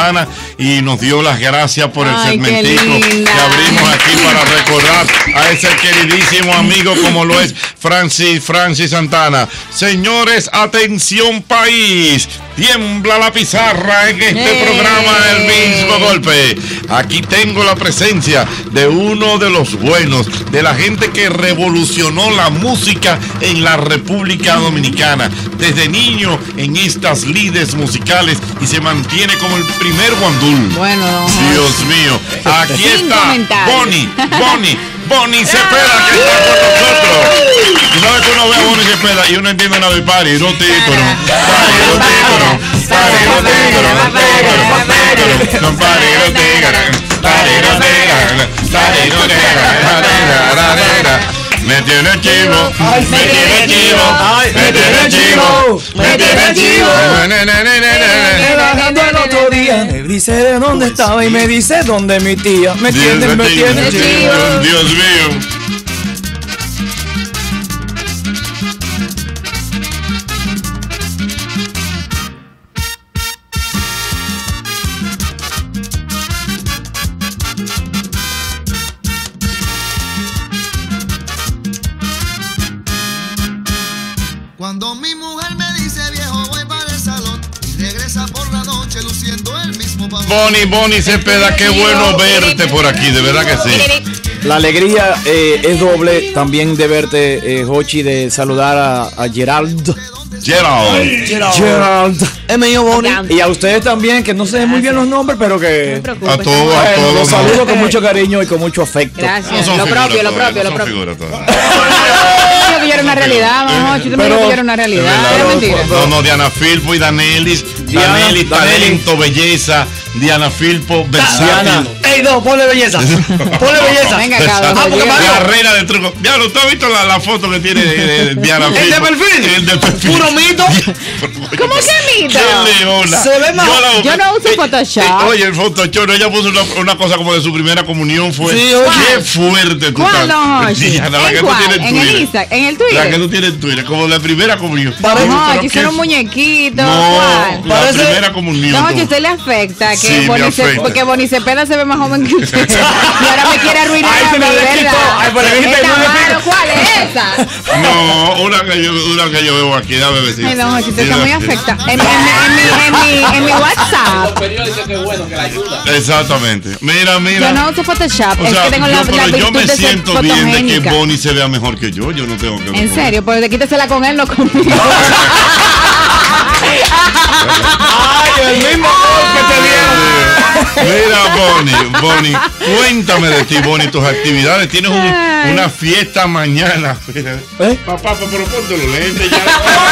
Santana y nos dio las gracias por el segmentico que abrimos aquí para recordar a ese queridísimo amigo como lo es Francis Santana. Señores, atención país, tiembla la pizarra en este programa del mismo golpe. Aquí tengo la presencia de uno de los buenos, de la gente que revolucionó la música en la República Dominicana. Desde niño en estas lides musicales y se mantiene como el primer guandul. Bueno, Dios mío. Aquí está Bonnie Cepeda, que está con nosotros. Tú sabes que uno ve a Bonnie Cepeda y uno entiende una vipari, no título. Me tiene chivo, me tiene chivo, me tiene chivo, me tiene chivo. El otro día me dice de dónde estaba y me dice dónde mi tía. Me tiene chivo. Dios mío. Cuando mi mujer me dice viejo voy para el salón y regresa por la noche luciendo el mismo pavón. Bonnie Cepeda, qué bueno verte por aquí, de verdad que sí. La alegría es doble también de verte, Jochi, de saludar a Gerald. Es medio Bonnie. Y a ustedes también, que no sé muy bien los nombres, pero que a todos los saludo con mucho cariño y con mucho afecto. Gracias. No Lo propio. Que yo era una realidad, vamos, yo también que yo era una realidad. Era mentira. No, Diana Filpo y Danelis, talento, belleza, Diana Filpo, versátil. ¡Ey, no! Ponle belleza. Venga, cabrón. La reina del truco. Diablo, ¿tú has visto la foto que tiene de Diana Filpo? ¿El de perfil? El de perfil. Puro mito. ¿Cómo que mito? ¡Qué leona! Se ve más. Yo no uso Photoshop. Oye, el Photoshop, ella puso una cosa como de su primera comunión. Fue Sí, qué fuerte tú ¿Cuál, don Jochi? Diana, la que tú tienes ¿En el Instagram? ¿En el Twitter? La que tú tienes en Twitter, como la primera comunión. No, aquí son un muñequito. No, ¿Cuál? la primera comunión. No, que usted le afecta, que Sí, me afecta. porque Bonnie Cepeda se ve más joven que usted. Y ahora me quiere arruinar Ay, a se mí, me le quitó. ¿verdad? Ay, pero dijiste Esta no le mano, ¿cuál es esa? No, una que yo veo aquí, dame decir. Ay, don Jochi, usted está muy afecta. En mi WhatsApp. Los periódicos, qué bueno que la ayuda. Exactamente. Mira. Yo no uso Photoshop, O es sea, que tengo la pero yo virtud me de ser siento bien de que fotogénica. Bonnie se vea mejor que yo no tengo que ver. En serio, pues quítesela con él, no conmigo. Ay, el mismo que te dieron. Mira, Bonnie, cuéntame de ti, Bonnie, tus actividades. Tienes una fiesta mañana. Papá, pero ponte los lentes ya.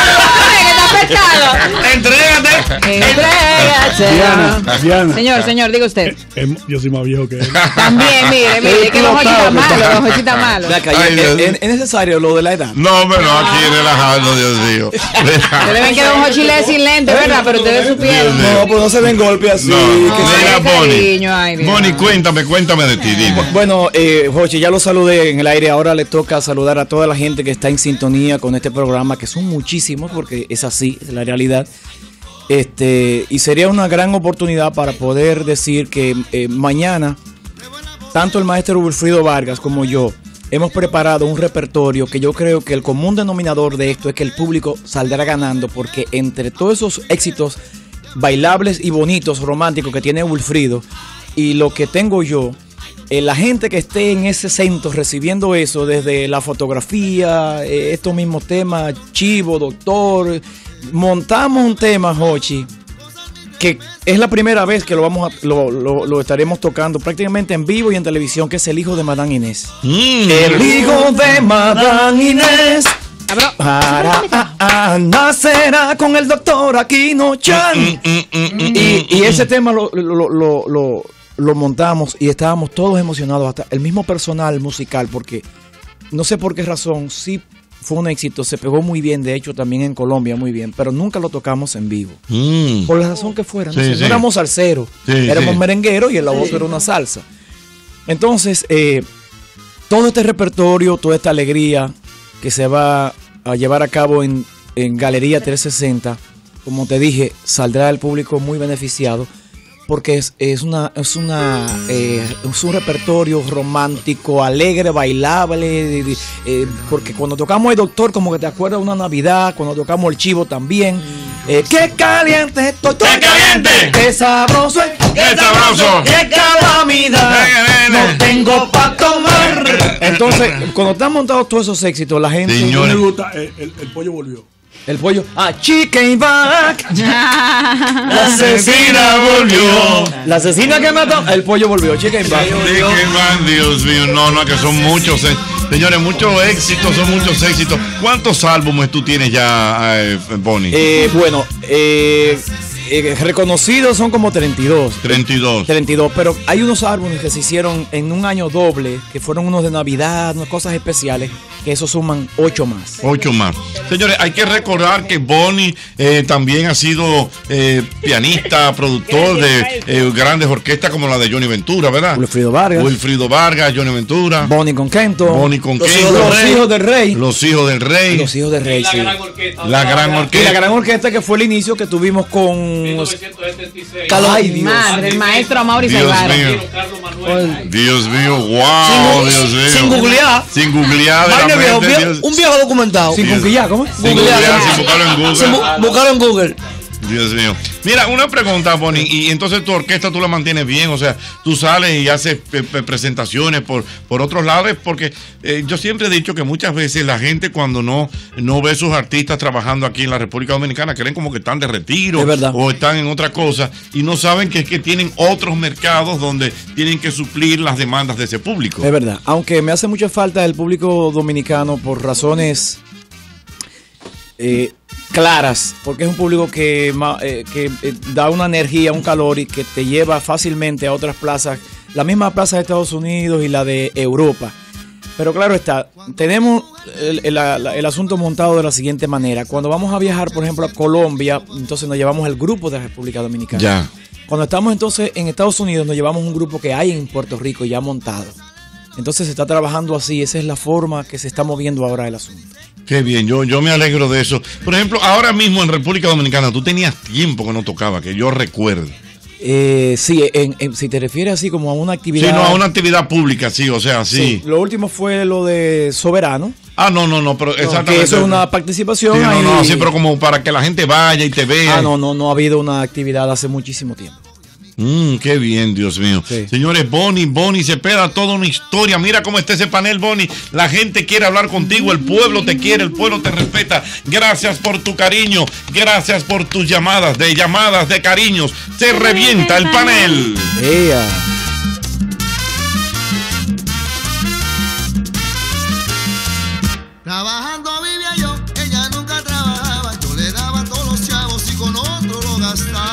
Entrégate. Diana. Señor, diga usted. Yo soy más viejo que él. También, mire, que los Jochi está malo. ¿Es necesario lo de la edad? No, pero aquí relajando, Dios mío. Ustedes ven que don Jochi lee sin lente, ¿verdad? Pero ustedes supieron. No, pues no se den golpes así. Mira, cariño, ay, Dios. Bonnie, cuéntame de ti, dime. Bueno, Jochi, ya lo saludé en el aire. Ahora le toca saludar a toda la gente que está en sintonía con este programa, que son muchísimos, porque es así, es la realidad. Y sería una gran oportunidad para poder decir que mañana, tanto el maestro Wilfrido Vargas como yo, hemos preparado un repertorio que yo creo que el común denominador de esto es que el público saldrá ganando, porque entre todos esos éxitos bailables y bonitos, románticos que tiene Wilfrido y lo que tengo yo, la gente que esté en ese centro recibiendo eso, desde la fotografía, estos mismos temas, Chivo, Doctor, montamos un tema, Jochi, que es la primera vez que lo estaremos tocando prácticamente en vivo y en televisión, que es El hijo de Madame Inés. El hijo de Madame Inés nacerá con el doctor Aquino Chan. Y ese tema lo montamos y estábamos todos emocionados, hasta el mismo personal musical, porque no sé por qué razón, sí fue un éxito, se pegó muy bien, de hecho también en Colombia muy bien, pero nunca lo tocamos en vivo. Por la razón que fuera, no éramos salseros, éramos merengueros y el la voz era una salsa. Entonces, todo este repertorio, toda esta alegría que se va a llevar a cabo en Galería 360, como te dije, saldrá el público muy beneficiado. porque es un repertorio romántico, alegre, bailable, porque cuando tocamos El Doctor como que te acuerdas de una Navidad, cuando tocamos El Chivo también. ¡Qué caliente estoy! ¡Qué caliente! ¡Qué sabroso! ¡Qué sabroso! ¡Qué calamidad! ¡No tengo pa' tomar! Entonces, cuando están montados todos esos éxitos, la gente... Señores. Me gusta, el pollo volvió. El pollo. Chicken back. La asesina volvió. La asesina que mató. El pollo volvió. Chicken back. Dios mío, no, que son muchos. Señores, muchos éxitos, son muchos éxitos. ¿Cuántos álbumes tú tienes ya, Bonnie? Bueno, reconocidos son como 32. 32, pero hay unos álbumes que se hicieron en un año doble, que fueron unos de Navidad, unas cosas especiales, que eso suman 8 más. 8 más. Señores, hay que recordar que Bonnie también ha sido pianista, productor de grandes orquestas como la de Johnny Ventura, ¿verdad? Wilfrido Vargas, Johnny Ventura. Bonnie con Kento. Los hijos del rey. Los hijos del rey. Los hijos del rey, sí. La gran orquesta. Y la gran orquesta que fue el inicio que tuvimos con... 1976. Ay, Dios. Madre, el maestro Mauricio Dios Alvaro. mío. Carlos Manuel. Dios mío, wow, Dios mío. Sin googlear. Sin googlear. Vaina de la viejo, mente, un viejo documentado. Sin googlear, ¿cómo? Sin googlear, sin buscarlo en Google. Buscarlo en Google. Dios mío. Mira, una pregunta, Bonnie. Y entonces tu orquesta tú la mantienes bien, o sea, tú sales y haces presentaciones por otros lados, porque yo siempre he dicho que muchas veces la gente cuando no ve sus artistas trabajando aquí en la República Dominicana, creen como que están de retiro o están en otra cosa y no saben que es que tienen otros mercados donde tienen que suplir las demandas de ese público. Es verdad, aunque me hace mucha falta el público dominicano por razones claras, porque es un público que da una energía, un calor y que te lleva fácilmente a otras plazas, la misma plaza de Estados Unidos y la de Europa. Pero claro está, tenemos el asunto montado de la siguiente manera. Cuando vamos a viajar, por ejemplo, a Colombia, entonces nos llevamos el grupo de la República Dominicana. Ya. Cuando estamos entonces en Estados Unidos, nos llevamos un grupo que hay en Puerto Rico ya montado. Entonces se está trabajando así, esa es la forma que se está moviendo ahora el asunto. Qué bien, yo me alegro de eso. Por ejemplo, ahora mismo en República Dominicana, tú tenías tiempo que no tocaba, que yo recuerdo. Sí, si te refieres así como a una actividad... Sí, no, a una actividad pública, sí, o sea, sí. Lo último fue lo de Soberano. No, pero exactamente. Que eso es una participación. Sí, sí, pero como para que la gente vaya y te vea. No ha habido una actividad hace muchísimo tiempo. Qué bien, Dios mío. Sí. Señores, Bonnie Cepeda, toda una historia. Mira cómo está ese panel, Bonnie. La gente quiere hablar contigo, el pueblo te quiere, el pueblo te respeta. Gracias por tu cariño, gracias por tus llamadas, de cariños. Se revienta el panel. Trabajando vivía yo, ella nunca trabajaba. Yo le daba todos los chavos y con otro lo gastaba.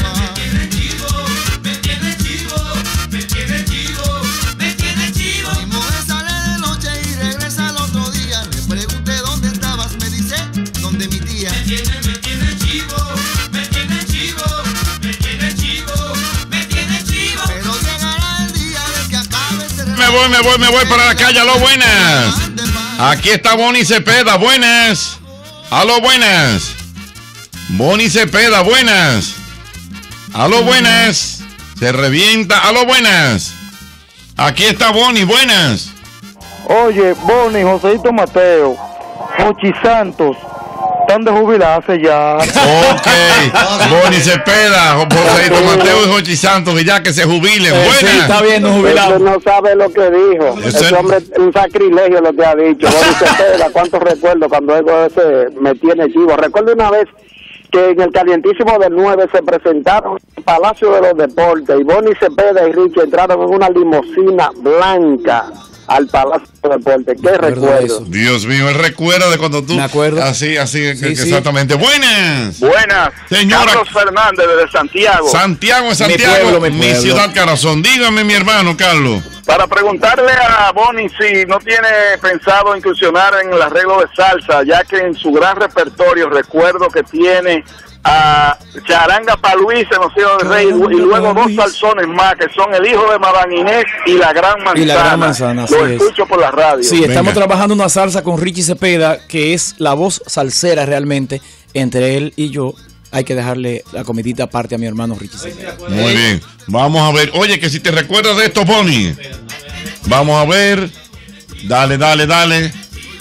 Me voy para la calle. Aló, buenas. Aquí está Bonnie Cepeda, buenas. Aló, buenas. Bonnie Cepeda, buenas. Aló, buenas. Se revienta. Aló, buenas. Aquí está Bonnie, buenas. Oye, Bonnie, Joséito Mateo, Jochi Santos, están de jubilarse ya. Ok, Bonnie Cepeda, Joséito Mateo y Jochi Santos, y ya que se jubilen. Buenas. Sí, está bien, no jubilado. Ese no sabe lo que dijo. Ese hombre es un sacrilegio lo que ha dicho. Bonnie Cepeda, cuántos recuerdos cuando algo ese me tiene chivo. Recuerdo una vez que en el calientísimo del 9 se presentaron en el Palacio de los Deportes y Bonnie Cepeda y Richie entraron en una limusina blanca al Palacio de los Deportes. ¿Qué recuerdo? Dios mío, el recuerdo de cuando tú... Me acuerdo. Así, exactamente. Sí. Buenas. Buenas. Señora Carlos Fernández desde Santiago. Santiago, mi ciudad corazón. Dígame, mi hermano Carlos. Para preguntarle a Bonnie si no tiene pensado incursionar en el arreglo de salsa, ya que en su gran repertorio recuerdo que tiene a Charanga pa' Luis en Los Hijos del Rey y luego dos salsones más que son El Hijo de Madame Inés y La Gran Manzana. Lo escucho por la radio. Sí, estamos trabajando una salsa con Richie Cepeda, que es la voz salsera realmente entre él y yo. hay que dejarle la comidita aparte a mi hermano Richie Cepeda. Muy bien. Vamos a ver. Oye, que si te recuerdas de esto, Bonnie. Vamos a ver. Dale.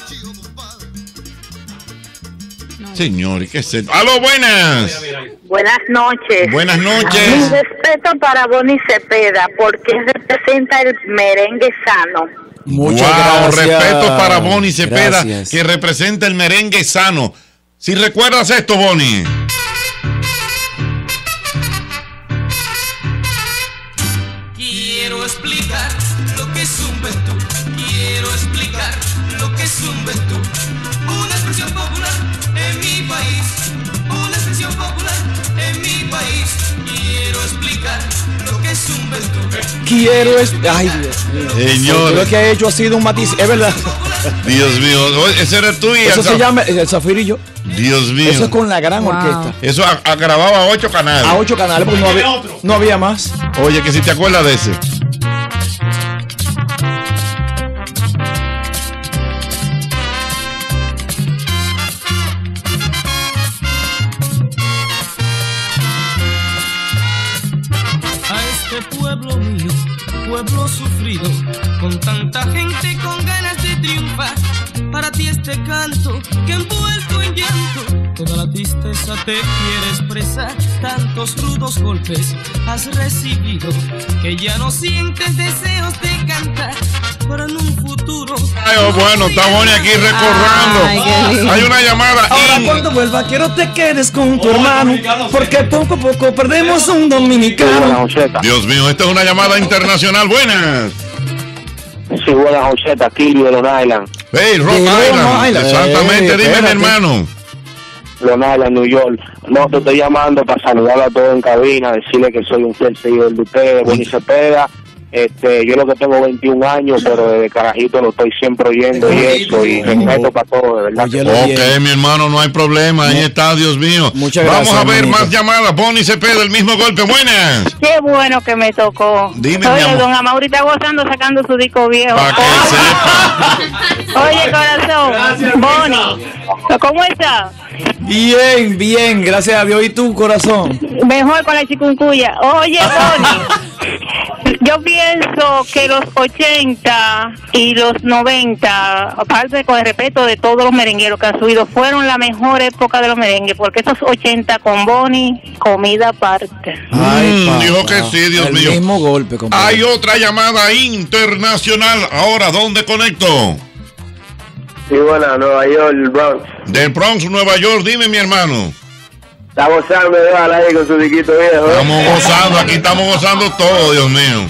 Señor, ¿qué es esto? ¡Aló, buenas! Buenas noches. Buenas Mi noches. respeto para Bonnie Cepeda, porque representa el merengue sano. Muchas Wow, gracias. respeto para Bonnie Cepeda, Gracias. que representa el merengue sano. Si recuerdas esto, Bonnie. Quiero explicar lo que es un ventú. Quiero explicar lo que es un ventú. Una expresión popular en mi país. Una expresión popular en mi país. Quiero explicar lo que es un ventú. Ay, Dios mío. Señor. Lo que ha hecho ha sido un matiz. Es verdad. Dios mío. Oye, ese eres tú y Eso se llama el Zafirillo. Dios mío. Eso es con la gran orquesta. Eso grababa 8 canales. A 8 canales, porque no había más. Oye, que si te acuerdas de ese. A este pueblo mío, pueblo sufrido, con tanta gente con ganas de triunfar. Para ti este canto que envuelto en llanto, toda la tristeza te quiere expresar. Tantos rudos golpes has recibido que ya no sientes deseos de cantar. Pero en un futuro. Ay, oh, bueno, está Bonnie aquí recordando. Ay, qué lindo. Hay una llamada. Ahora cuando vuelva quiero te quedes con tu hermano, porque poco a poco perdemos un dominicano. Dios mío, esta es una llamada internacional. Buenas. Sí, buenas, José, aquí de Long Island. Hey, Rock De Long Island. Island. Exactamente, dime, mi Espérate. hermano. Long Island, New York. No, te estoy llamando para saludar a todos en cabina, decirle que soy un fiel seguidor de ustedes, Bonnie Cepeda. Yo lo que tengo 21 años, pero desde carajito lo estoy siempre oyendo y eso, y respeto para todos, de verdad. Oye, lo Ok, bien. mi hermano, no hay problema. Ahí está, Dios mío. Muchas Vamos gracias, a ver hermanito. más llamadas. Bonnie Cepeda, el mismo golpe. Buenas. Qué bueno que me tocó. Dime, mi Oye, amor. don Amaury está gozando sacando su disco viejo. Para que sepa. Oye, corazón, Bonnie, ¿cómo está? Bien, gracias a Dios. ¿Y tú, corazón? Mejor con la chikungunya. Oye, Bonnie, yo pienso que los 80 y los 90, aparte con el respeto de todos los merengueros que han subido, fueron la mejor época de los merengues, porque esos 80 con Bonnie, comida aparte. Papá. dijo que sí, Dios el mío. mismo golpe, compadre. Hay otra llamada internacional. Ahora, ¿dónde conecto? Sí, buenas, Nueva York, Bronx. Del Bronx, Nueva York. Dime, mi hermano. Está gozando de ahí con su disquito viejo. Estamos gozando, aquí estamos gozando todo, Dios mío.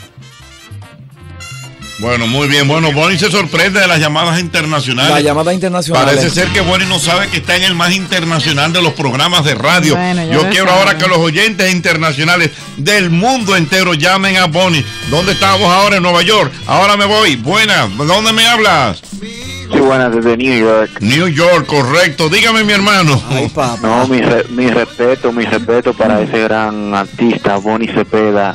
Bueno, muy bien. Bueno, Bonnie se sorprende de las llamadas internacionales. La llamada internacional. Parece ser que Bonnie no sabe que está en el más internacional de los programas de radio. Bueno, ya Yo lo quiero sabe. ahora que los oyentes internacionales del mundo entero llamen a Bonnie. ¿Dónde estamos ahora? En Nueva York. Ahora me voy. Buenas. ¿Dónde me hablas? Sí, buenas, desde New York. New York, correcto. Dígame, mi hermano. Ay, papá. No, mi respeto para ese gran artista, Bonnie Cepeda.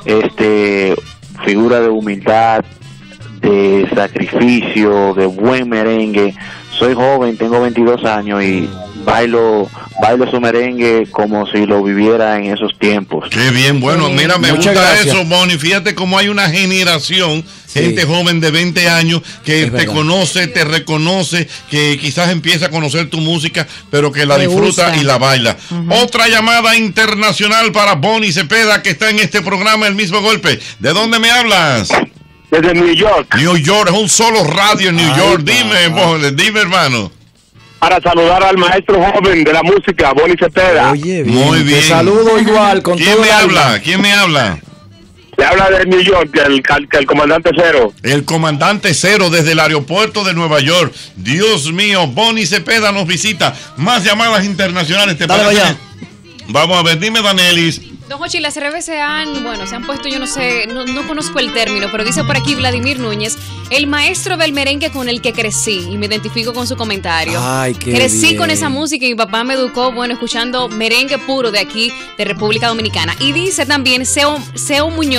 Figura de humildad, de sacrificio, de buen merengue. Soy joven, tengo 22 años y bailo su merengue como si lo viviera en esos tiempos. Qué bien, bueno, mira, me Muchas gusta gracias. eso, Bonnie. Fíjate cómo hay una generación, Sí. gente joven de 20 años que Es te verdad. conoce, te reconoce, que quizás empieza a conocer tu música, pero que la Le disfruta gusta. y la baila. Otra llamada internacional para Bonnie Cepeda, que está en este programa, El Mismo Golpe. ¿De dónde me hablas? Desde New York, New York, es un solo radio en New Ay, York. Dime, papá. dime, hermano. para saludar al maestro joven de la música, Bonnie Cepeda. Oye, bien. Muy bien. Te saludo igual con ¿Quién todo me el alma. habla? ¿Quién me habla? Le habla de New York, el comandante Cero. El comandante Cero desde el aeropuerto de Nueva York. Dios mío, Bonnie Cepeda nos visita. Más llamadas internacionales, ¿te Dale, parece? vaya. Vamos a ver, dime, Danelis. Don Jochi, las redes se han puesto, yo no sé, no conozco el término, pero dice por aquí Vladimir Núñez, el maestro del merengue con el que crecí, y me identifico con su comentario. Ay, qué Crecí bien. con esa música y mi papá me educó, escuchando merengue puro de aquí, de República Dominicana. Y dice también Seo Muñoz,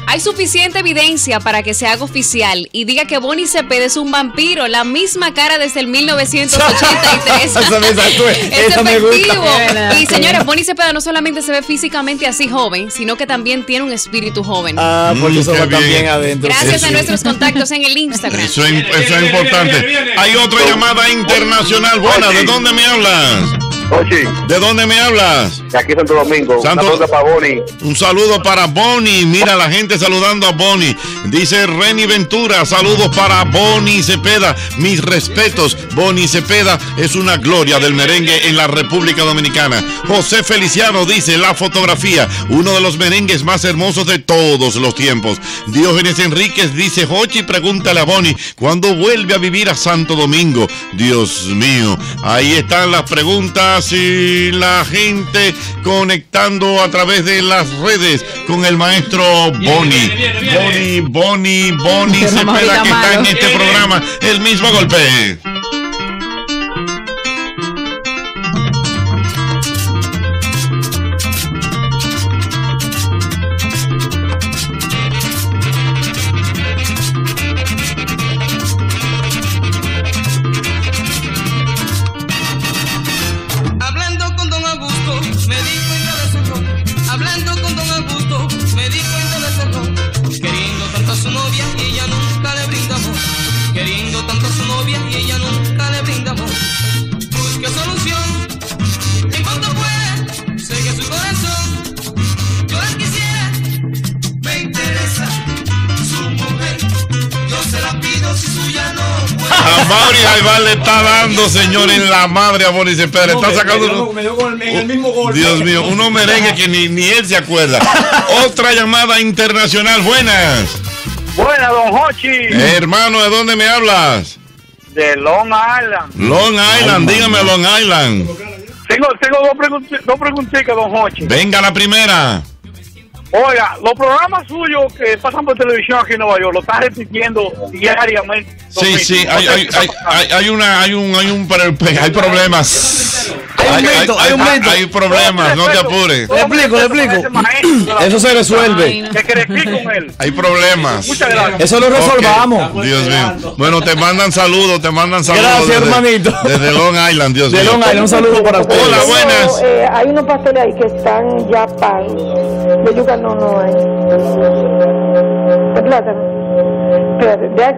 Hay suficiente evidencia para que se haga oficial y diga que Bonnie Cepeda es un vampiro, la misma cara desde el 1983. Es efectivo. Y señores, Bonnie Cepeda no solamente se ve físicamente así joven, sino que también tiene un espíritu joven. Porque eso va también adentro. Gracias a nuestros contactos en el Instagram. Eso es importante. Hay otra llamada internacional. Buena, ¿de dónde me hablas? Oye. ¿De dónde me hablas? De aquí Santo Domingo. Un saludo para Bonnie. Mira la gente saludando a Bonnie. Dice Reni Ventura, saludos para Bonnie Cepeda. Mis respetos. Bonnie Cepeda es una gloria del merengue en la República Dominicana. José Feliciano dice, la fotografía, uno de los merengues más hermosos de todos los tiempos. Diógenes Enríquez dice, Jochi, pregúntale a Bonnie, ¿cuándo vuelve a vivir a Santo Domingo? Dios mío. Ahí están las preguntas y la gente conectando a través de las redes con el maestro Bonnie. Bonnie Cepeda, que está en este programa. El mismo golpe. Mauri Jaibar le está dando, señor, en la madre a Bonnie Cepeda. Está sacando en el mismo golpe. Dios mío, unos merengues que ni él se acuerda. Otra llamada internacional. Buenas. Buenas, don Jochi. Hermano, ¿de dónde me hablas? De Long Island. Long Island, dígame Long Island. Tengo dos preguntitas, don Jochi. Venga la primera. Oiga, los programas suyos que pasan por televisión aquí en Nueva York, lo están repitiendo diariamente. Sí, hay problemas. Hay problemas, no te apures. Le explico. Eso se resuelve. Hay problemas. Muchas gracias. Eso lo resolvamos. Okay. Dios mío. Bueno, te mandan saludos. Gracias, hermanito. Desde Long Island, Dios mío. De Long Island, un saludo para ustedes. Hola, buenas. Hay unos pasteles ahí que están ya pan. De yuca no hay. De plátano. Espérate,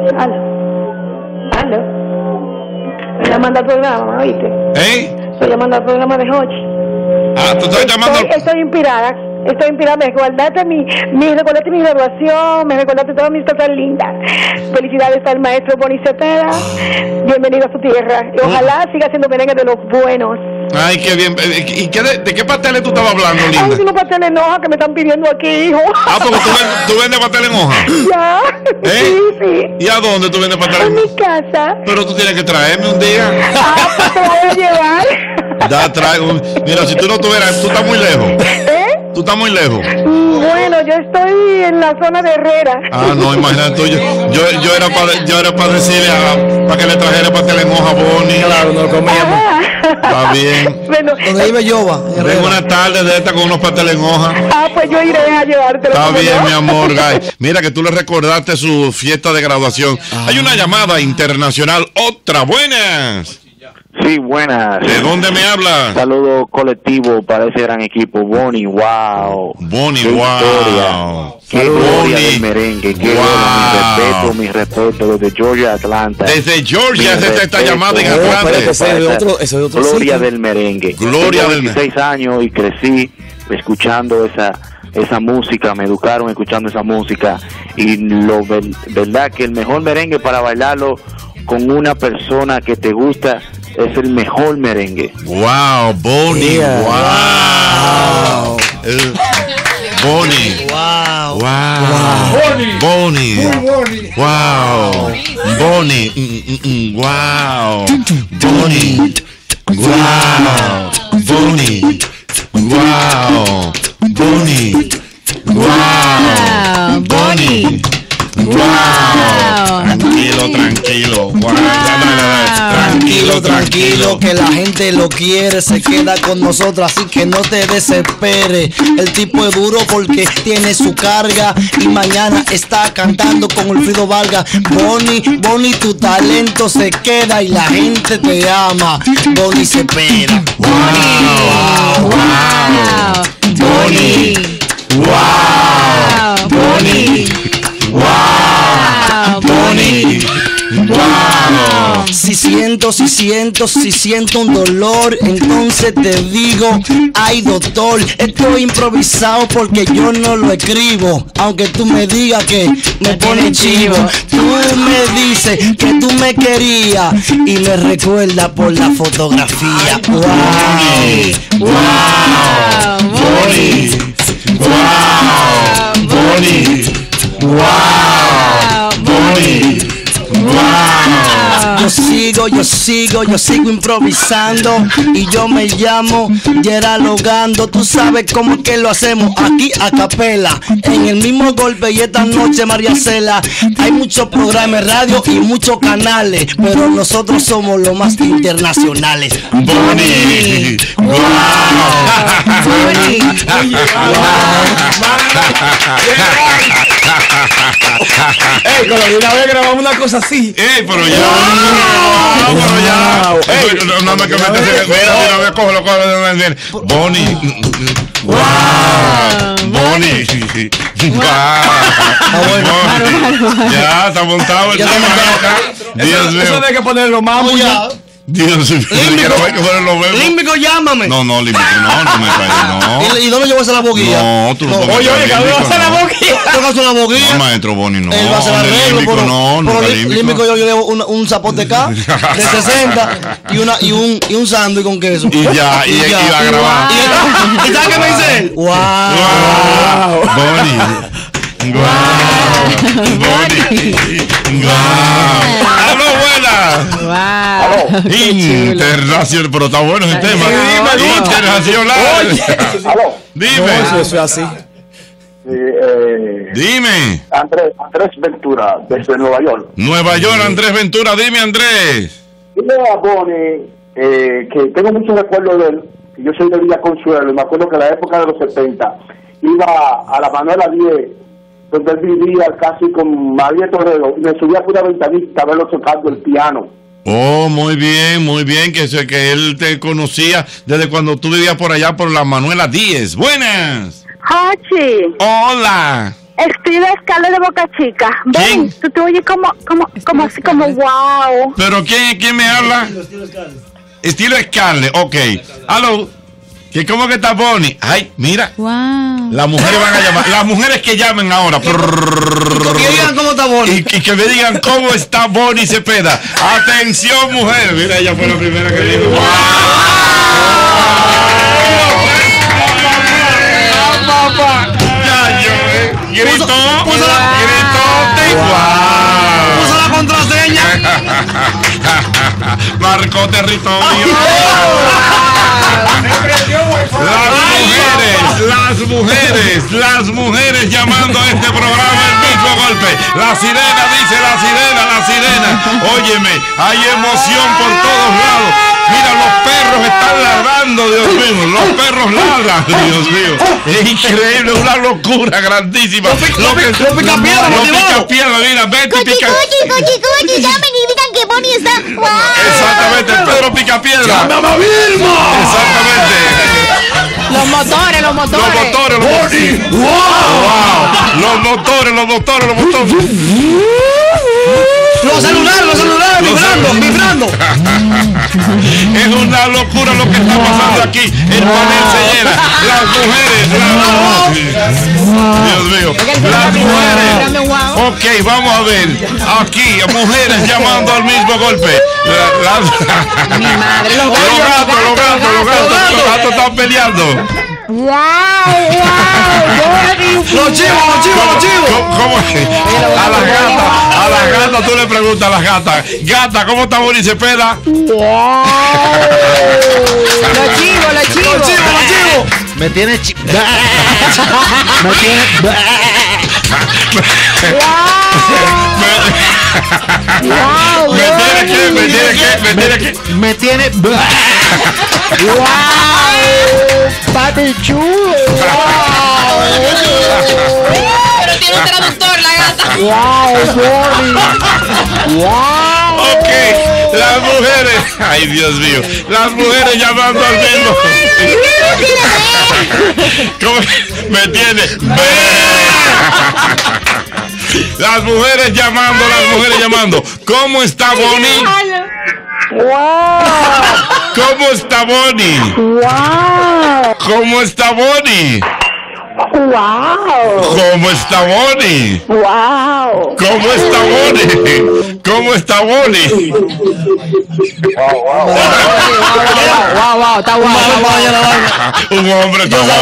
aló. Estoy llamando al programa, ¿oíste? Estoy llamando al programa de Hochi. ¿Tú estás llamando? Estoy inspirada. Me recordaste mi graduación, me recordaste todas mis cosas lindas. Felicidades al maestro Bonnie Cepeda. Bienvenido a su tierra. Y ojalá siga haciendo merengue de los buenos. Ay, qué bien. ¿Y de qué pasteles tú estabas hablando, linda? Ay, unos pasteles en hoja que me están pidiendo aquí, hijo. Porque tú vendes pasteles en hoja. Ya. Sí. ¿Y a dónde tú vendes pasteles? En mi casa. Pero tú tienes que traerme un día. Pues te voy a llevar. Mira, si tú no tuvieras, tú estás muy lejos. ¿Tú estás muy lejos? Bueno, yo estoy en la zona de Herrera. No, imagínate tú. Yo era para decirle para que le trajera pastel en hoja, Bonnie. Claro, no comíamos. Está bien. Bueno, donde vive Yoba. Vengo una tarde de esta con unos pasteles en hoja. Pues yo iré a llevártelo. Está bien, mi amor, Guy. Mira que tú le recordaste su fiesta de graduación. Hay una llamada internacional. Otra, buenas. Sí, buenas. ¿De dónde me hablas? Saludo colectivo para ese gran equipo. Bonnie, wow. Bonnie, qué wow. Historia. Qué gloria del merengue. Qué wow. Mi respeto desde Georgia, Atlanta. Desde Georgia se está llamada en Atlanta. Gloria del merengue. Gloria del merengue. 16 años y crecí escuchando esa música, me educaron escuchando esa música y verdad que el mejor merengue para bailarlo con una persona que te gusta es el mejor merengue. Wow, Bonnie, wow. Bonnie, wow. Bonnie, wow. Bonnie, wow. Bonnie, wow. Bonnie, wow. Bonnie, wow. Bonnie, wow. Tranquilo. Wow. Pero tranquilo que la gente lo quiere, se queda con nosotros, así que no te desesperes. El tipo es duro porque tiene su carga y mañana está cantando con Wilfrido Vargas. Bonnie, tu talento se queda y la gente te ama. Bonnie Cepeda. Wow. Bonnie. Wow. Bonnie. Wow. Bonnie. Wow. Si siento un dolor, entonces te digo, ay doctor, estoy improvisado porque yo no lo escribo. Aunque tú me digas que me pone chivo, tú me dices que tú me querías y me recuerdas por la fotografía. Wow. Wow. Bonnie. Wow. Bonnie. Wow. Bonnie. Wow. Yo sigo improvisando y yo me llamo Gerald Logando. Tú sabes cómo es que lo hacemos aquí a capela, en el mismo golpe. Y esta noche, María Cela, hay muchos programas de radio y muchos canales, pero nosotros somos los más internacionales. Bonnie. Wow. Bonnie. Ey, con una vez grabamos una cosa así. Pero ya. Pero ya. No me comentes. Mira, una vez cógelo. Bonnie. Wow. Bonnie. Wow. Ya, está montado el tema. Dios mío. Eso hay que ponerlo más ya. Dios mío. Límbico, llámame. No, Límbico, no me traes, no. ¿Y dónde yo voy a hacer la boguilla? No, tú no. Oye, ¿dónde vas a hacer la boguilla? ¿Tú vas a hacer la boguilla? No, maestro Bonnie, no. Él va a hacer arreglo, Límbico, no. Límbico yo llevo un zapote acá de 60 y un sándwich con queso. Y ya va a grabar. ¿Y sabes qué me dice él? Wow. Bonnie. ¡Aló, buena! Internacional, pero está bueno el tema. Internacional. Dime. Eso es así. Dime. Andrés Ventura, desde Nueva York. Nueva York, Andrés Ventura. Dime, Andrés. Dile a Bonnie que tengo muchos recuerdos de él. Yo soy de Villa Consuelo y me acuerdo que en la época de los 70 iba a la Manuela 10, donde él vivía casi con María Torrero, y me subía por una ventanita a verlo tocando el piano. Oh, muy bien, que él te conocía desde cuando tú vivías por allá por la Manuela 10. Buenas. Hachi. Hola. Estilo Escala de Boca Chica. Ven, tú te oyes como así como wow. ¿Pero quién me habla? Estilo Escala, ok. Aló. ¿Cómo que está Bonnie? Ay, mira. Wow. Las mujeres van a llamar. Las mujeres que llamen ahora. Que digan cómo está Bonnie. Y que me digan cómo está Bonnie Cepeda. Atención, mujer. Mira, ella fue la primera que dijo. ¡Wow! Gritó. Puso la contraseña. Marcó territorio. Las mujeres llamando a este programa el mismo golpe. La sirena dice, la sirena. Óyeme, hay emoción por todos lados. Mira, los perros están ladrando, Dios mío. Los perros ladran, Dios mío. Es increíble, una locura grandísima. Los picapiedras, mira, vete pica. Cochi, llamen y digan que Bonnie está. ¡Wow! Exactamente, el Pedro Picapiedra. ¡Llama a Vilma! Exactamente. Los motores. Bonnie. Wow. Los motores. Los celulares vibrando. Es una locura lo que está pasando aquí. El panel se llena. Las mujeres. Dios mío. Las mujeres. Ok, vamos a ver. Aquí, mujeres llamando al mismo golpe. Mi madre, los gatos están peleando. ¡Wow! Los chivos. ¿Cómo es? A las gatas tú le preguntas a las gatas. Gata, ¿cómo está Bonnie Cepeda? ¡Wow! Los chivos. Me tiene Wow, Me tiene. Wow, papi chulo. Pero tiene un traductor, la gata. Wow, Bonnie. Wow. Ok, las mujeres. Ay, Dios mío. Las mujeres llamando al mismo. ¿Cómo me tiene? Las mujeres llamando. ¿Cómo está Bonnie? Wow. ¿Cómo está Bonnie? Wow. ¿Cómo está Bonnie? Wow. ¿Cómo está Bonnie? Wow. ¿Cómo está Bonnie? ¿Cómo está Bonnie? Wow, está guau. Un hombre está guau.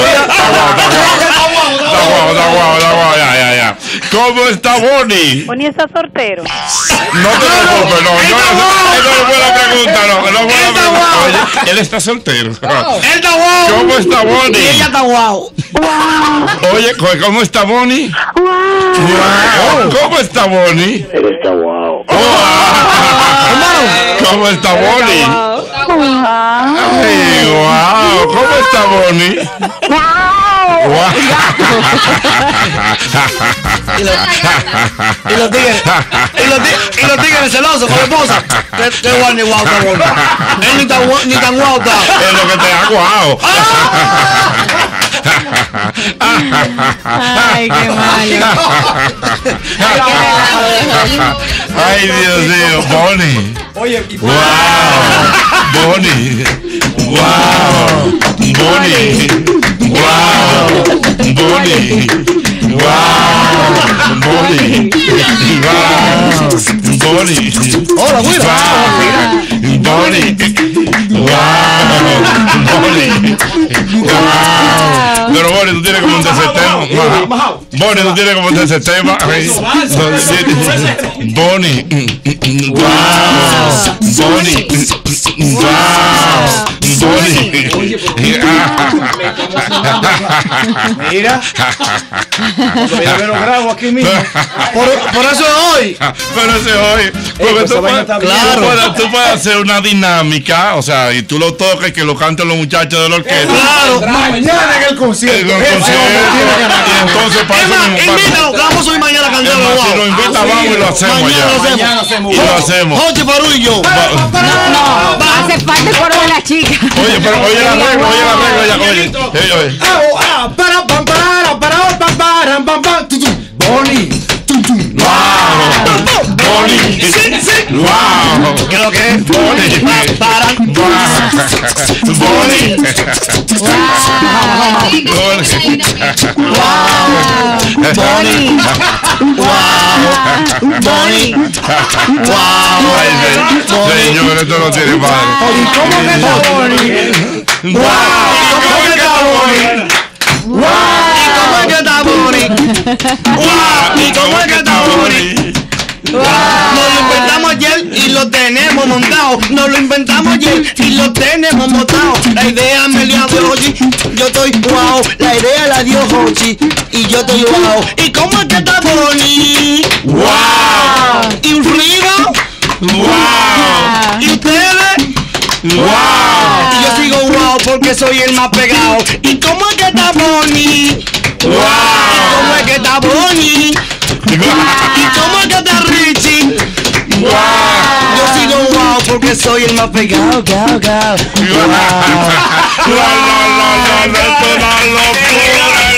Ya. ¿Cómo está Bonnie? Bonnie está soltero. No te preocupes, no. Eso no fue la pregunta, no fue la pregunta. Oye, él está soltero. Él está guau. ¿Cómo está Bonnie? Y ella está guau. Oye, ¿cómo está Bonnie? Wow. ¿Cómo está Bonnie? Él está guau. ¿Cómo está Bonnie? Ay, wow. ¿Cómo está Bonnie? Wow. Y los tigres celosos con la esposa. Qué guau, ni guau está Bonnie. Él ni tan guau está. Es lo que te da guau. Ay, qué malo. Ay, Dios mío, Bonnie. Oye, wow. Bonnie. Wow. Bonnie. Wow. Bonnie. Wow. Bonnie. Wow. Bonnie. Hola, mira. Bonnie. Wow. Bonnie. Wow. Pero Bonnie, tú tienes como un tercer Bonnie, tú tienes como un tercer tema. Bonnie. Wow. Bonnie. Wow. Bonnie. Mira. Yo lo grabo aquí mismo. Por eso es hoy. Pero eso es hoy. Porque tú puedes hacer una dinámica, o sea, y tú lo toques, que lo canten los muchachos de la orquesta. Claro. Mañana en el concierto. Y entonces para eso invítalo, vamos a ir mañana a cantar. Si nos invita, vamos y lo hacemos Mañana hacemos. Y lo hacemos. Jochi, Farú y yo. No, hace falta el coro de la chica. Oye, pero oye la regla. Bonnie. Bonnie. Wow. ¿Qué es lo que es? Bonnie. Bonnie. Señor, esto no tiene madre. ¿Cómo que está Bonnie? ¿Cómo que está Bonnie? ¿Cómo es que está Bonnie? ¿Y cómo es que está Bonnie? Nos lo inventamos ayer y lo tenemos montado. Nos lo inventamos ayer y lo tenemos montado. La idea me la dio Jochi, yo estoy wow. La idea la dio Jochi y yo estoy wow. ¿Y cómo es que está Bonnie? Wow. ¿Y un frío? Wow. ¿Y ustedes? Wow. Y yo sigo wow porque soy el más pegado. ¿Y cómo es que está Bonnie? Wow. ¿Cómo es que está Bonnie? ¿Y cómo es que está Richie? Wow. Yo sigo wow porque soy el más pegado. No, esto es una locura.